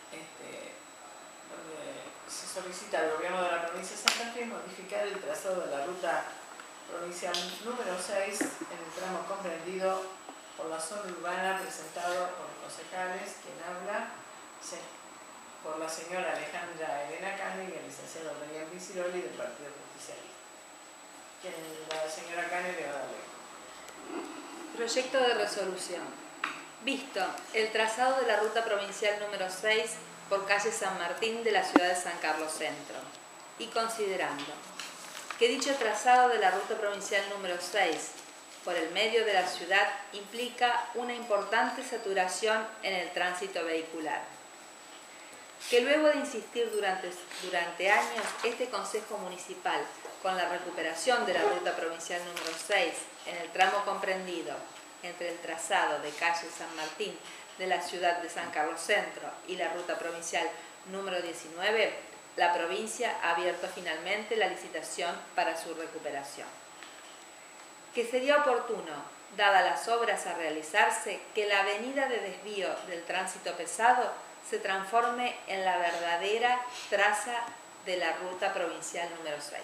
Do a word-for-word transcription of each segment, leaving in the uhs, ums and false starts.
este, donde se solicita al gobierno de la provincia de Santa Fe modificar el trazado de la ruta provincial número seis en el tramo comprendido por la zona urbana, presentado por los concejales, quien habla, sí, por la señora Alejandra Elena Cane y el licenciado Brian Viciroli del Partido Justicialista. Quien, la señora Cane le va a dar lectura. Proyecto de resolución. Visto el trazado de la ruta provincial número seis por calle San Martín de la ciudad de San Carlos Centro, y considerando que dicho trazado de la ruta provincial número seis por el medio de la ciudad implica una importante saturación en el tránsito vehicular, que luego de insistir durante, durante años este Consejo Municipal con la recuperación de la ruta provincial número seis en el tramo comprendido entre el trazado de calle San Martín de la ciudad de San Carlos Centro y la ruta provincial número diecinueve, la provincia ha abierto finalmente la licitación para su recuperación. Que sería oportuno, dadas las obras a realizarse, que la avenida de desvío del tránsito pesado se transforme en la verdadera traza de la ruta provincial número seis.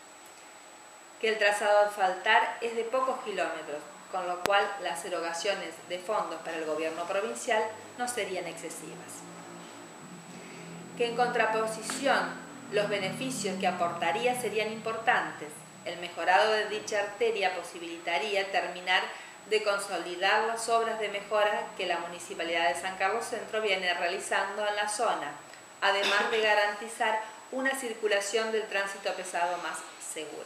Que el trazado a asfaltar es de pocos kilómetros, con lo cual las erogaciones de fondos para el gobierno provincial no serían excesivas. Que en contraposición los beneficios que aportaría serían importantes. El mejorado de dicha arteria posibilitaría terminar de consolidar las obras de mejora que la Municipalidad de San Carlos Centro viene realizando en la zona, además de garantizar una circulación del tránsito pesado más segura.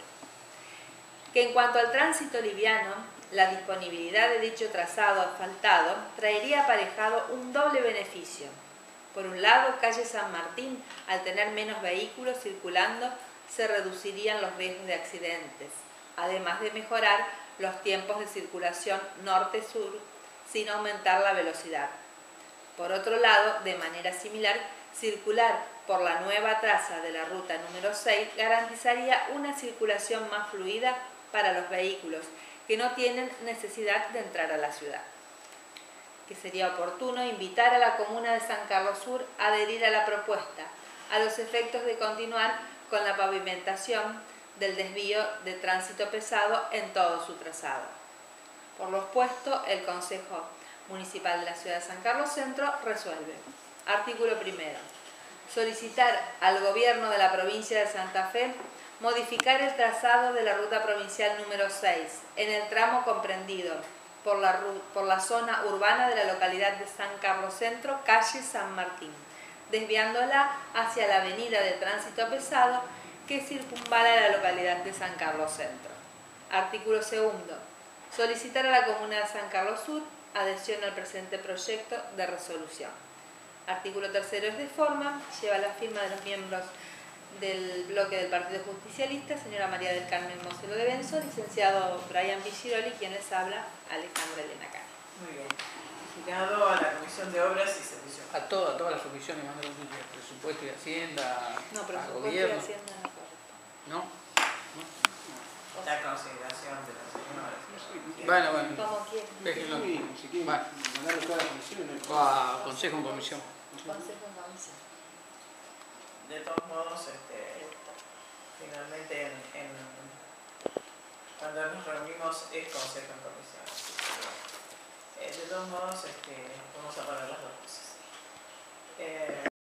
Que en cuanto al tránsito liviano, la disponibilidad de dicho trazado asfaltado traería aparejado un doble beneficio. Por un lado, calle San Martín, al tener menos vehículos circulando, se reducirían los riesgos de accidentes, además de mejorar los tiempos de circulación norte-sur sin aumentar la velocidad. Por otro lado, de manera similar, circular por la nueva traza de la ruta número seis garantizaría una circulación más fluida para los vehículos que no tienen necesidad de entrar a la ciudad. Que sería oportuno invitar a la comuna de San Carlos Sur a adherir a la propuesta, a los efectos de continuar con la pavimentación del desvío de tránsito pesado en todo su trazado. Por lo expuesto, el Consejo Municipal de la Ciudad de San Carlos Centro resuelve. Artículo primero. Solicitar al Gobierno de la provincia de Santa Fe modificar el trazado de la ruta provincial número seis en el tramo comprendido por la, por la zona urbana de la localidad de San Carlos Centro, calle San Martín, desviándola hacia la avenida de tránsito pesado que circunvala la localidad de San Carlos Centro. Artículo segundo. Solicitar a la comuna de San Carlos Sur adhesión al presente proyecto de resolución. Artículo tercero es de forma, lleva la firma de los miembros del bloque del Partido Justicialista, señora María del Carmen Moselo de Benzo, licenciado Brian Viciroli, quien les habla, Alejandra Elena Cane. Muy bien. Destinado a la Comisión de Obras y Servicios. A, todo, a todas las comisiones, más de presupuesto y Hacienda, no, a gobierno. Y Hacienda no. ¿No? ¿No? La consideración de la señora. Bueno, bueno. Como quieren. Déjenlo. Si quieren Bueno. mandarlo a toda la comisión. O a consejo en comisión. Consejo en comisión. De todos modos, este, finalmente en, en, cuando nos reunimos es consejo en comisión. Eh, de todos modos, este, vamos a parar las dos cosas.